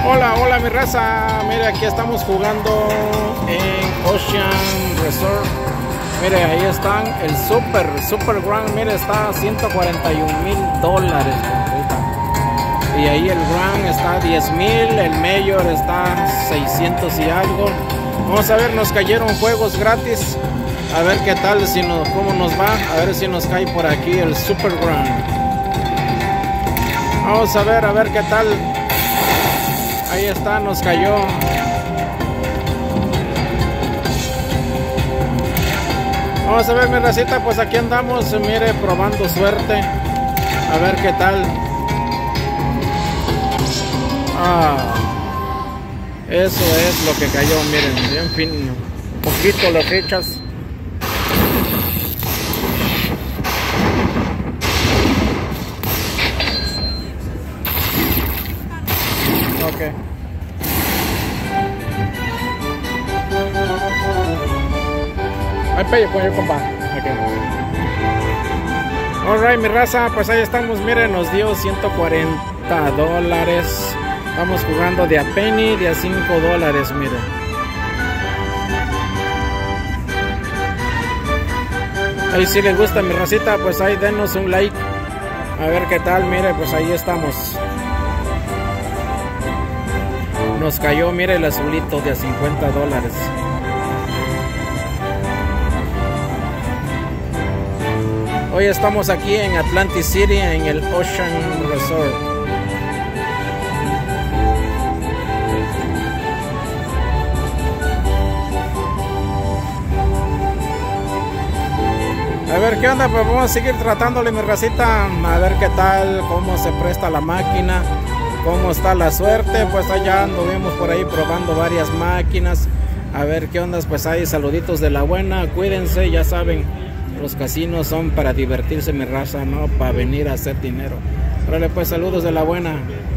Hola, hola mi raza. Mire, aquí estamos jugando en Ocean Resort. Mire, ahí están el Super Grand. Mire, está a $141,000. Y ahí el Grand está a 10,000. El Mayor está a 600 y algo. Vamos a ver, nos cayeron juegos gratis. A ver qué tal, cómo nos va. A ver si nos cae por aquí el Super Grand. Vamos a ver qué tal. Ahí está, nos cayó. Vamos a ver mi racita, pues aquí andamos, mire, probando suerte. A ver qué tal. Eso es lo que cayó, miren, bien fino. Un poquito las fechas. Ok. Ahí pello, pues, compa. Okay. Alright, mi raza, pues ahí estamos, miren, nos dio $140. Estamos jugando de a penny, de a $5, miren. Ahí si les gusta mi racita, pues ahí denos un like. A ver qué tal, mire, pues ahí estamos. Nos cayó, mire, el azulito de a $50. Hoy estamos aquí en Atlantic City, en el Ocean Resort. A ver qué onda, pues vamos a seguir tratándole mi racita. A ver qué tal, cómo se presta la máquina, cómo está la suerte. Pues allá anduvimos por ahí probando varias máquinas. A ver qué onda, pues ahí saluditos de la buena. Cuídense, ya saben, los casinos son para divertirse mi raza, no para venir a hacer dinero. Órale pues, saludos de la buena.